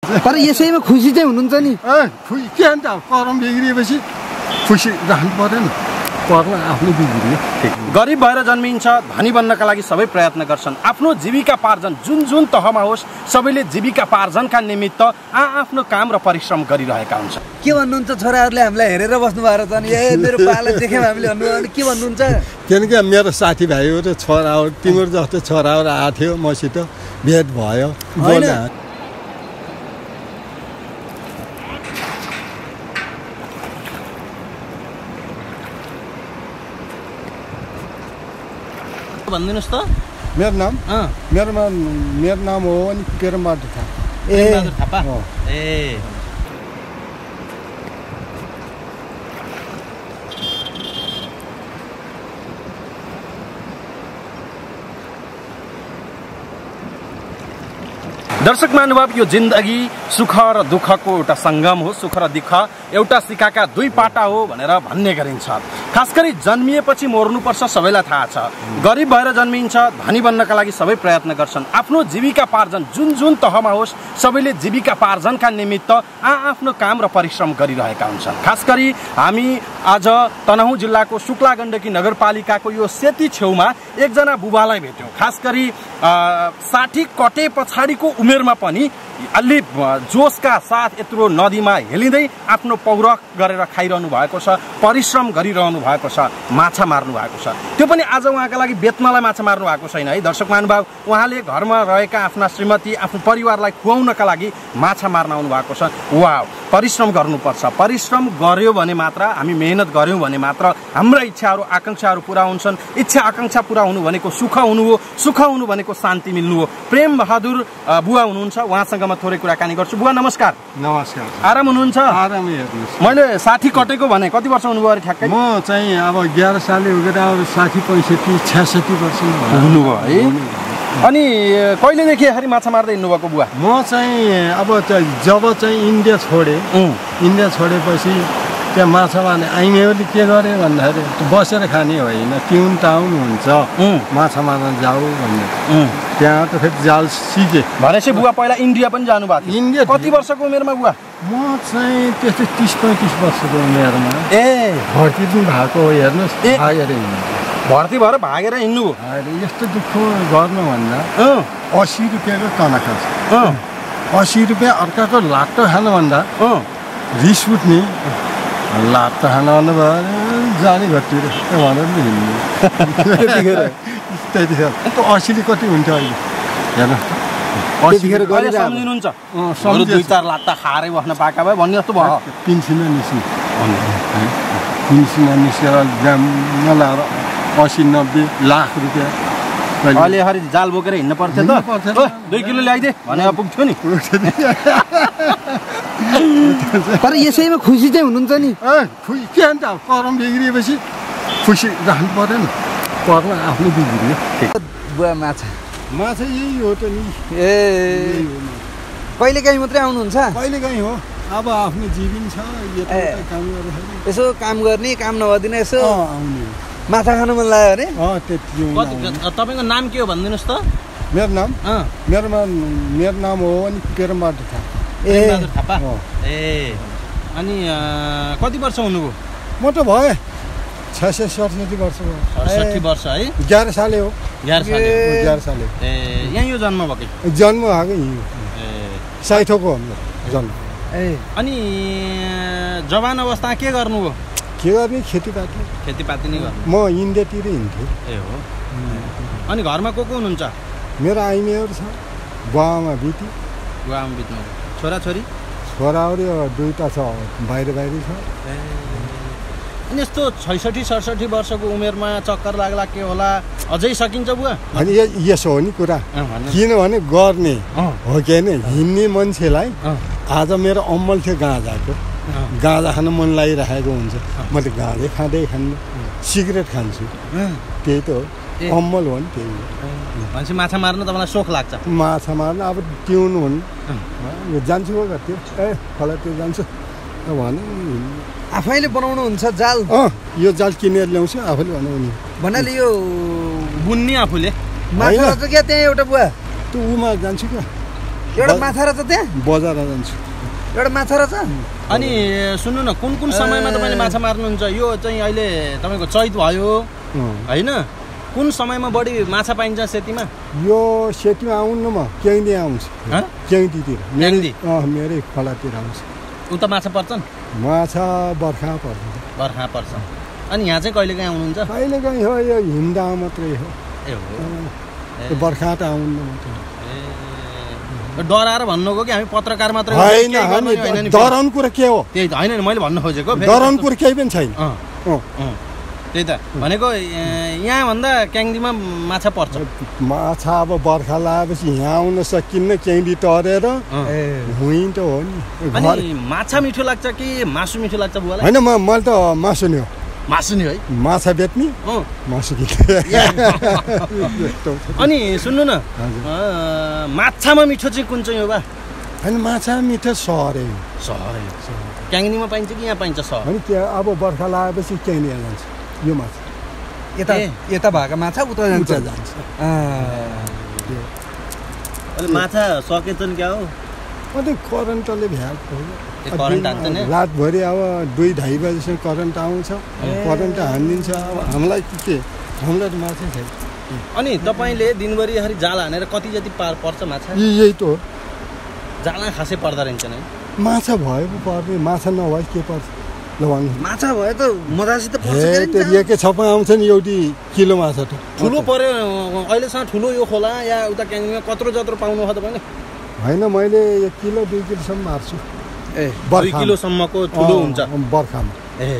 तर यसैमा खुसी चाहिँ हुनुहुन्छ नि? खुसी के अन्त कर्म बिग्रिएपछि खुसी राख्नु पर्यो नि, कर्म आफ्नो बिग्रियो। गरिब भएर जन्मिन्छ, धनी बन्नका लागि सबै प्रयत्न गर्छन्। आफ्नो जीविकापार्जन जुन जुन तहमा होस् सबैले जीविकापार्जनका निमित्त आफ्नो काम र परिश्रम गरिरहेका हुन्छन्। के भन्नुहुन्छ छोराहरूले हामीलाई हेरेर बस्नु भएको छ नि? मेरो पाला देख्यौँ हामीले भन्नुभयो, के भन्नुहुन्छ? किनकि मेरो साथीभाइहरू र छोराहरू तिम्रो जस्तो छोराहरू आएको थियो मसित, भेट भयो। भनिदिनुहोस् त। मेरो नाम हो अनि पेरबहादुर थापा। पेरबहादुर थापा? ए दर्शक महानुभाव, यो जिन्दगी सुख र दुःखको एउटा सङ्गम हो। सुख र दुःख एउटा सिक्काका दुई पाटा हो भनेर भन्ने गरिन्छ। खास गरी जन्मिएपछि मर्नुपर्छ सबैलाई थाहा छ। गरिब भएर जन्मिन्छ, धनी बन्नका लागि सबै प्रयत्न गर्छन्। आफ्नो जीविकापार्जन जुन जुन तहमा होस् सबैले जीविकापार्जनका निमित्त आफ्नो काम र परिश्रम गरिरहेका हुन्छन्। खास गरी हामी आज तनहुँ जिल्लाको शुक्ला गण्डकी नगरपालिकाको यो सेती छेउमा एकजना बुबालाई भेट्यौँ। खास गरी 60 कटे पछाडिको उमेरमा पनि अलि जोसका साथ यत्रो नदीमा हेलिँदै आफ्नो पौरख गरेर खाइरहनु भएको छ, परिश्रम गरिरहनु भएको छ, माछा मार्नु भएको छ। त्यो पनि आज उहाँका लागि बेच्नलाई माछा मार्नु भएको छैन है दर्शक महानुभाव। उहाँले घरमा रहेका आफ्ना श्रीमती, आफ्नो परिवारलाई खुवाउनका लागि माछा मार्न आउनु भएको छ। वाह, परिश्रम गर्नुपर्छ। परिश्रम गर्यो भने मात्र, हामी मेहनत गर्यौँ भने मात्र हाम्रा इच्छाहरू आकाङ्क्षाहरू पुरा हुन्छन्। इच्छा आकाङ्क्षा पुरा हुनु भनेको सुख हुनु हो, सुख हुनु भनेको शान्ति मिल्नु हो। प्रेम बहादुर बुवा हुनुहुन्छ, उहाँसँग म थोरै कुराकानी गर्छु। बुवा नमस्कार। नमस्कार। आराम हुनुहुन्छ? आरामै हेर्नुहोस्। मैले 60 कटेको भने कति वर्ष हुनुभयो अरे ठ्याक्कै? म चाहिँ अब 11 सालले हो गएर 60 65 66 वर्ष हुनुभयो है। अनि कहिलेदेखि यसरी माछा मार्दै हिँड्नुभएको बुवा? म चाहिँ अब जब चाहिँ इन्डिया छोडेपछि त्यहाँ माछा मार्ने आइमाईहरूले के गरे भन्दाखेरि बसेर खाने होइन, तिउन टाउन हुन्छ, माछा मार्न जाऊ भन्ने। त्यहाँ त फेरि जाल सिकेँ भनेपछि बुवा पहिला इन्डिया पनि जानुभएको थियो? इन्डिया कति वर्षको उमेरमा बुवा? म चाहिँ त्यस्तै 30-35 वर्षको उमेरमा। ए भर्ती पनि भएको हो, हेर्नुहोस्, भागेर हिँड्नु। भर्ती भएर भागेर हिँड्नु? यस्तो दुःख गर्नुभन्दा 80 रुपियाँको तनखा छ, 80 रुपियाँ अर्काको लाटो खानुभन्दा रिस उठ्ने, लाटो खानु भन्नुभयो जाने घरतिर भनेर हिँड्नु। त्यतिखेर 80ले कति हुन्छ अहिले हेर्नु? सम्झिनुहुन्छ? 2-4 लात्ता खाएरै बस्न पाएका भए भन्ने जस्तो भयो। पेन्सनमा निस्केर जाममा लाएर 80-90 लाख रुपियाँ। अहिले यसरी जाल बोकेर हिँड्नु पर्थ्यो त? 2 किलो ल्याइदिए भने पुग्थ्यो नि। तर यसैमा खुसी चाहिँ हुनुहुन्छ नि? खुसी के अन्त कर्म बिग्रिएपछि खुसी राख्नु पर्यो नि, कर्म आफ्नो बिग्रियो। बुवा माछा यही हो त नि। कहिलेकाहीँ मात्रै आउनुहुन्छ? कहिलेकाहीँ हो, अब आफ्नो जीवन छ, काम गरेर यसो काम गर्ने, काम नभदिन यसो आउने। माछा खानु मन लाग्यो अरे? तपाईँको नाम के हो भनिदिनुहोस् त। मेरो नाम हो अनि पेरबहादुर थापा। पेरबहादुर थापा? ए अनि कति वर्ष हुनुभयो? म त भएँ 66-67 वर्ष भयो। 67 वर्ष है? 11 साले हो। 11 साले? ए यहीँ यो जन्म भएकै? जन्म भएको यहीँ साइथोको हाम्रो जन्म। अनि जवान अवस्था के गर्नुभयो? के गर्ने, खेतीपाती नै गर्नु? म इन्डियातिर हिँड्थेँ। ए हो। अनि घरमा को हुनुहुन्छ? मेरो आइमाईहरू छ, बुवामा बित्नु। छोराछोरी? छोराहरू 2टा छ, बाहिर छ। अनि यस्तो 66-67 वर्षको उमेरमा चक्कर लाग्ला के होला, अझै सकिन्छ बुवा? अनि यसो हो नि कुरा, किनभने गर्ने हो कि होइन, हिँड्ने मान्छेलाई आज मेरो अम्मल थियो गाँजाको, गाँजा खान मन लागिरहेको हुन्छ, म त गाँजै खान्नु, सिगरेट खान्छु, त्यही त हो, अम्मल हो नि त्यही हो। भनेपछि माछा मार्न तपाईँलाई सोख लाग्छ? माछा मार्न अब तिउनु हुन्, जान्छु हो त्यो फलातिर जान्छु भने आफैले बनाउनुहुन्छ जाल? यो जाल किनेर ल्याउँछु, आफूले बनाउने भन्नाले यो बुन्ने आफूले? माछा क्या त्यहाँ एउटा बुवा? त्यो उमा जान्छु क्या, एउटा माछा रहेछ त्यहाँ बजार जान्छु एउटा माछा रहेछ अनि सुन्नु न कुन समयमा तपाईँले माछा मार्नुहुन्छ यो चाहिँ अहिले तपाईँको चैत भयो होइन कुन समयमा बढी माछा पाइन्छ सेतीमा यो सेतीमा आउनु म क्याङ्दी आउँछ क्याङ्दीतिर मेरै खोलातिर आउँछ उता माछा पर्छन् माछा बर्खा पर्छ पर्छ अनि यहाँ चाहिँ कहिलेकाहीँ आउनुहुन्छ कहिलेकाहीँ हो यो हिउँदा मात्रै हो ए हो बर्खा त आउनु मात्रै डराएर भन्नुको कि हामी पत्रकार मात्रै होइन डराउनु कुरा के हो त्यही त होइन मैले भन्नु खोजेको डराउनु कुरा केही पनि छैन त्यही त भनेको यहाँभन्दा क्याङ्दीमा माछा पर्छ माछा अब बर्खा लगाएपछि यहाँ आउन सकिन्न क्याङ्दी तरेर हुँ त हो नि अनि माछा मिठो लाग्छ कि मासु मिठो लाग्छ बुवालाई होइन मैले त मासु नि हो मासु नि है माछा बेच्ने मासु अनि सुन्नु न माछामा मिठो चाहिँ कुन चाहिँ हो बा होइन माछा मिठो सहरै क्याङ्दीमा पाइन्छ कि यहाँ पाइन्छ सहर होइन त्यहाँ अब बर्खा लगाएपछि क्याङ्दी जान्छ यो माछा यता भएका माछा उता जान्छ अहिले माछा सकेछन् क्या हो अन्त करेन्टले भ्याएको रातभरि अब 2-2:30 बजीसम्म करेन्ट आउँछ करेन्ट हानिदिन्छ अब हामीलाई के हामीलाई त माछा छैन अनि तपाईँले दिनभरि यसरी जाल हानेर कति जति पर्छ माछा यही त हो जाला खासै पर्दो रहेछ नि माछा भए पो पर्ने माछा नभए के पर्छ ल भन्नु माछा भए त मजासित पर्छ त्यो एकै छपा आउँछ नि एउटी किलो माछा त ठुलो पर्यो अहिलेसम्म ठुलो यो खोला या उता क्याङ्दीमा कत्रो जत्रो पाउनु हो तपाईँले होइन मैले 1 किलो 2 किलोसम्म मार्छु 2 किलोसम्मको ठुलो हुन्छ बर्खामा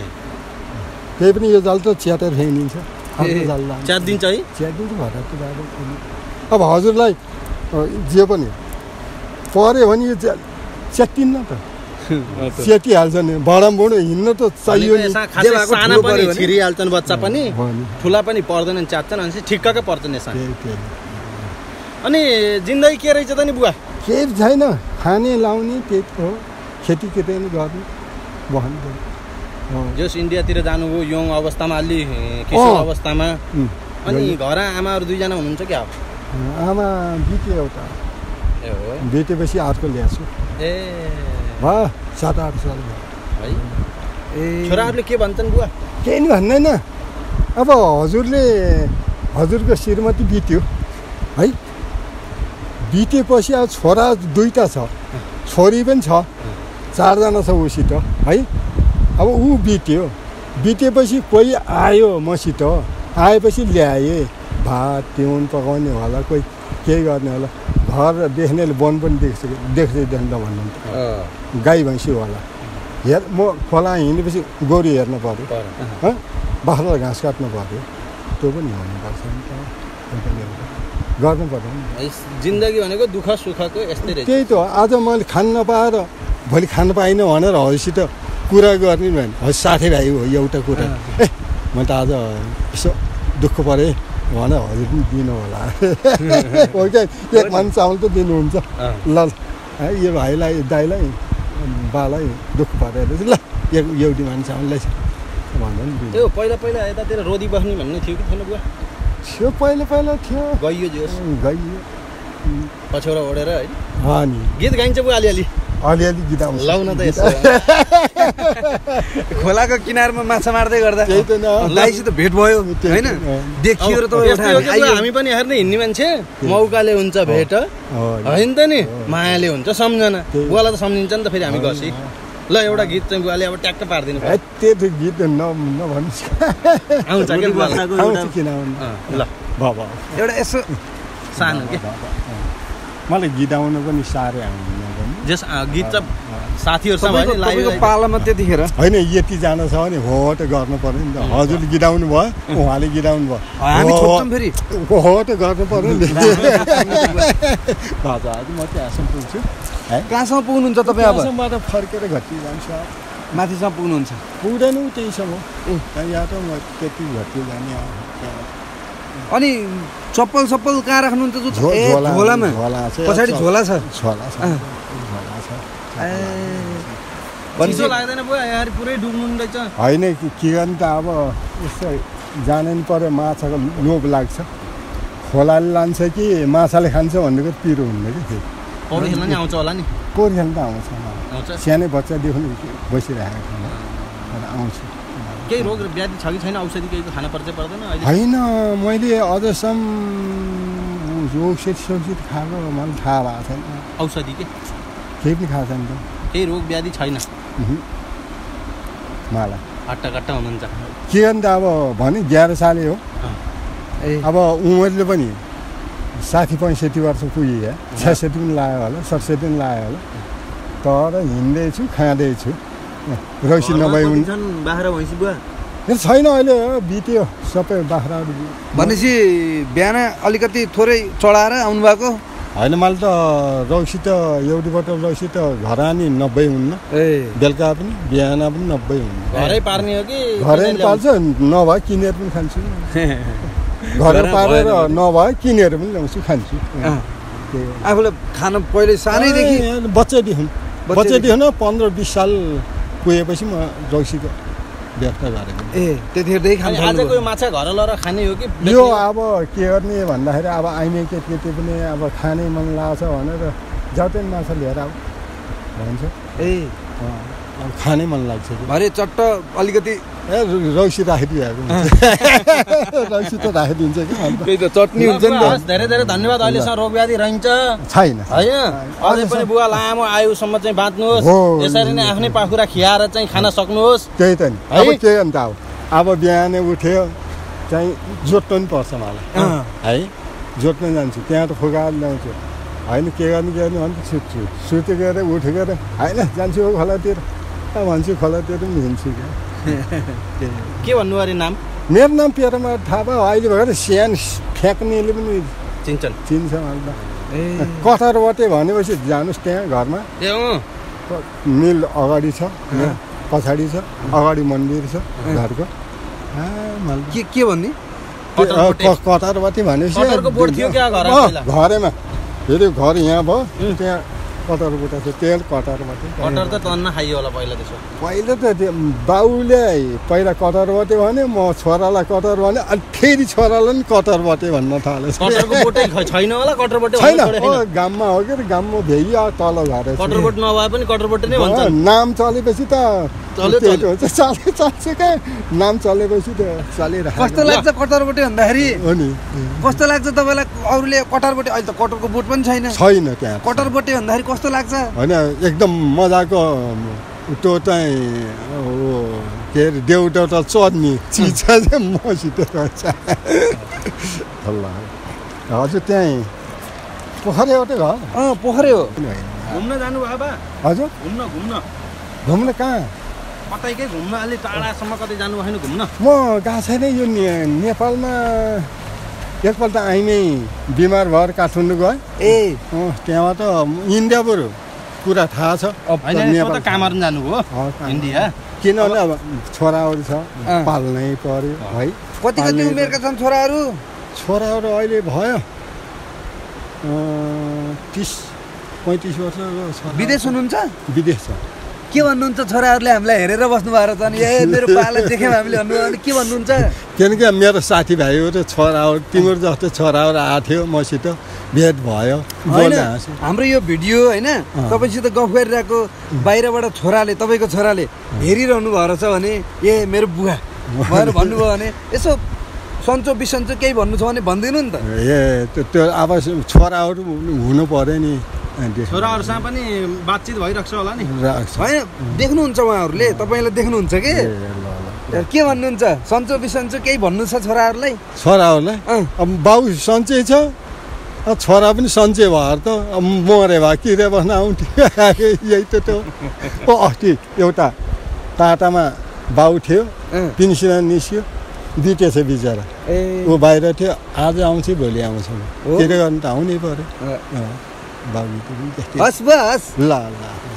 त्यही पनि यो जाल त च्यातेर फ्याँकिदिन्छ च्यातिदिन्छ है च्यातिदिन्छ भएर त जाँदै अब हजुरलाई जे पनि पर्यो भने यो च्यातिन्न त च्यातिहाल्छ नि बडामबुड हिँड्न त चाहियो नि साना पनि छिरिहाल्छन् बच्चा पनि ठुला पनि पर्दैनन् च्यात्छन् अनि ठिक्ककै पर्छन् यसमा अनि जिन्दगी के रहेछ त नि बुवा केही छैन खाने लाउने त्यही हो खेती केही पनि गर्ने भन्नु जस इन्डियातिर जानुभयो यङ अवस्थामा अलि किशोर अवस्थामा अनि घर आमाहरू 2 जना हुनुहुन्छ क्या आमा बिते एउटा ए हो बितेपछि अर्को ल्याछु ए भयो 7-8 साल भयो है ए छोराहरूले के भन्छन् बुवा केही नि भन्दैन अब हजुरको श्रीमती बित्यो है बितेपछि अब छोरा 2टा छ छोरी पनि छ 4 जना छ उसित है अब ऊ बितेपछि कोही आयो मसित आएपछि ल्याए भात तिउन पकाउने होला कोही के गर्ने होला घर देख्नेले वन पनि देख्दै भन्नु गाई भैँसी होला म खोला हिँडेपछि गोरु हेर्नु पर्यो बाख्रा घाँस काट्नु पर्यो त्यो पनि हुनुपर्छ गर्नु पर्यो जिन्दगी भनेको दुःख सुखको यस्तै रहेछ त्यही त हो आज मैले खान नपाएर भोलि खान पाइनँ भनेर हजुरसित कुरा गर्ने भने साथी भाइ हो एउटा कुरा म त आज यसो दुःख परेँ भने हजुर पनि दिनु होला हो क्या 1 मन चामल त दिनुहुन्छ ल यो भाइलाई दाइलाई बालाई दुःख परेर ल एउटी मान चामल भन्दा नि त्यो पहिला यतातिर रोदी बस्ने भन्ने थियो कि थिएन बुवा थियो पहिला थियो गइयो गइयो पछौरा ओढेर है नि गीत गाइन्छ बुवा अलिअलि गीत आउँछ लाउन त यसो खोलाको किनारमा माछा मार्दै गर्दा त्यही त दाइसित भेट भयो हैन देखियो र त हामी पनि हेर्ने हिँड्ने मान्छे मौकाले हुन्छ भेट हैन त नि मायाले हुन्छ सम्झना बुवालाई त सम्झिन्छ नि त फेरि हामी गसी ल एउटा गीत चाहिँ बुवाले अब ट्याक्क पार्दिनु त्यो गीत नभन्नु आउँछ के बुवालाई किन ल बाबा एउटा यसो सानो के मलाई गीत आउनु पनि साह्रै आउँदैन जस गीत चाहिँ साथीहरूसँग हैन लाइभ पालामा त्यतिखेर हैन यति जान छ भने हो त गर्नु पर्यो नि त हजुरले गीत आउनु भयो उहाँले गीत आउनु भयो हामी छोड्छौँ फेरि हो त गर्नु पर्यो नि बाजा आज म त्यहाँसम्म पुग्छु है कहाँसम्म पुग्नुहुन्छ तपाईँ अब म त फर्केर घटी जान्छु माथिसम्म पुग्नुहुन्छ पुग्दैन त्यहीसम्म यहाँ त म त्यति घटी जाने अनि चप्पल कहाँ राख्नुहुन्छ झोलामा पछाडि झोला छ चिसो लाग्दैन बुवा यहाँ पुरै डुब्नु रहेछ होइन के गर्ने त अब यसो जानु नि पर्यो माछाको लोभ लाग्छ खोलाले लान्छ कि माछाले खान्छ भन्नेको पिरो हुन्न कि पौडी खेल्न नि आउँछ होला नि पौडी खेल्न त आउँछ आउँछ सानै बच्चादेखि बसिरहेको आउँछ केही रोग व्याधि छ कि छैन औषधि केही खान पर्छ पर्दैन अहिले होइन मैले अझसम्म औषधि खाएको मलाई थाहा भएको छैन औषधि केही पनि खाएको छैन त केही रोग व्याधि छैन मलाई हट्टाकट्टा हुनुहुन्छ के गर्नु त अब भने 11 साले हो अब उमेरले पनि 60-65 वर्ष पुगेँ 66 पनि लाग्यो होला 67 पनि लाग्यो होला तर हिँड्दैछु खाँदैछु रौसी नभए बाख्रा भैँसी बुवा छैन अहिले बित्यो सबै बाख्राहरू भनेपछि बिहान अलिकति थोरै चढाएर आउनुभएको होइन मैले त रौसी त एउटी बोतल रौसी त घर आनी 90 हुन्न बेलुका पनि बिहान पनि 90 हुन्न घरै पार्ने हो कि घरै पाल्छ नभए किनेर पनि खान्छु घरै पारेर नभए किनेर पनि ल्याउँछु खान्छु आफूले खान पहिले सानैदेखि बच्चादेखि 15-20 साल पुगेपछि म रौसीको व्यवस्था गरेको त्यतिखेरदेखि खान आजको यो माछा घर लगेर खाने हो कि यो अब के गर्ने भन्दाखेरि अब आइमे केटी पनि अब खाने मन लाग्छ भनेर जतै माछा लिएर अब भन्छ अब खानै मन लाग्छ भरे चट्ट अलिकति रौसी राखिदिएको रौसी त राखिदिन्छ कि त्यही त चटनी हुन्छ नि त धेरै धेरै धन्यवाद अहिलेसम्म रोग व्याधि रहन्छ छैन होइन अझै पनि बुवा लामो आयुसम्म चाहिँ बाँच्नुहोस् यसरी नै आफ्नै पाखुरा खियाएर चाहिँ खान सक्नुहोस् त्यही त नि अब के अन्त अब बिहानै उठ्यो चाहिँ जोत्नु पनि पर्छ मलाई है जोत्न जान्छु त्यहाँ त फुकाएर ल्याउँछु होइन के गर्ने भने सुत्छु सुते गएर उठेर होइन जान्छु खोलातिर भन्छु खोलातिर पनि हिँड्छु के भन्नु अरे नाम मेरो नाम पेरोमा थाहा भयो अहिले भएर स्यान फ्याँक्नेले पनि चिन्छ अन्त कथारबाटै भनेपछि जानुहोस् त्यहाँ घरमा मिल अगाडि छ पछाडि छ अगाडि मन्दिर छ घरको के भन्ने कतारबाटी भनेपछि घरैमा फेरि घर यहाँ भयो त्यहाँ कतारबाट छ तेल कतारबाटी कटर त तन्न खाइयो होला पहिला त्यसो पहिला त त्यो बाउले पहिला कतारबाटी भने म छोरालाई कतार भने अनि फेरि छोरालाई पनि कतारबाटी भन्न थाले कटरको बोटै छैन होला कटरबाटी छैन गाममा हो कि गाममा भ्याइयो तल घर कटरबोट नभए पनि कटरबाटी नै भन्छ नाम चलेपछि त चल्छ क्या नाम चलेपछि त चलिरहेको कस्तो लाग्छ कटरबाटी भन्दाखेरि हो नि कस्तो लाग्छ तपाईँलाई अरूले कटरबाटी अहिले त कटरको बोट पनि छैन त्यहाँ कटरबाटी भन्दाखेरि कस्तो लाग्छ होइन एकदम मजाको त्यो चाहिँ के अरे देउटा चर्नी चिज चाहिँ मसित रहेछ हजुर त्यहीँ पोखरै हो त्यो घर पोखरै हो घुम्न जानु भयो बा हजुर घुम्न कहाँ कतैकै घुम्न अलि टाढासम्म कतै जानु भएन घुम्न म गएको छैन यो नेपालमा एकपल्ट आइमै बिमार भएर काठमाडौँ गएँ त्यहाँ त इन्डिया बरु कुरा थाहा छ कामहरू जानु हो इन्डिया किनभने अब छोराहरू छ पाल्नै पर्यो है कति उमेरका छन् छोराहरू अहिले भयो 30-35 वर्ष विदेश हुनुहुन्छ विदेश छ के भन्नुहुन्छ छोराहरूले हामीलाई हेरेर बस्नु भएको छ नि मेरो पाला देख्यौँ हामीले भन्नु के भन्नुहुन्छ किनकि मेरो साथीभाइहरू छोराहरू तिम्रो जस्तो छोराहरू आएको थियो मसित भेट भयो हाम्रो यो भिडियो होइन तपाईँसित गफ गरिरहेको बाहिरबाट तपाईँको छोराले हेरिरहनु भएको छ भने मेरो बुवा भनेर भन्नुभयो भने यसो सन्चो बिसन्चो केही भन्नु छ भने भनिदिनु नि त त्यो अब छोराहरू हुनु पर्यो नि छोराहरूसँग पनि बातचित भइरहेको छ होला नि होइन देख्नुहुन्छ उहाँहरूले तपाईँलाई देख्नुहुन्छ के भन्नुहुन्छ सन्चो बिसन्चो केही भन्नु छ छोराहरूलाई अब बाउ सन्चै छ छोरा पनि सन्चै भएर त मरे भए किरे बस्न आउँथ्यो यही त त्यो अस्ति एउटा टाटामा बाउ थियो पिन्सिना निस्क्यो बितेछ बिचरा ऊ बाहिर थियो आज आउँछ भोलि आउँछ के गर्नु त आउनै पर्यो हस् बस ल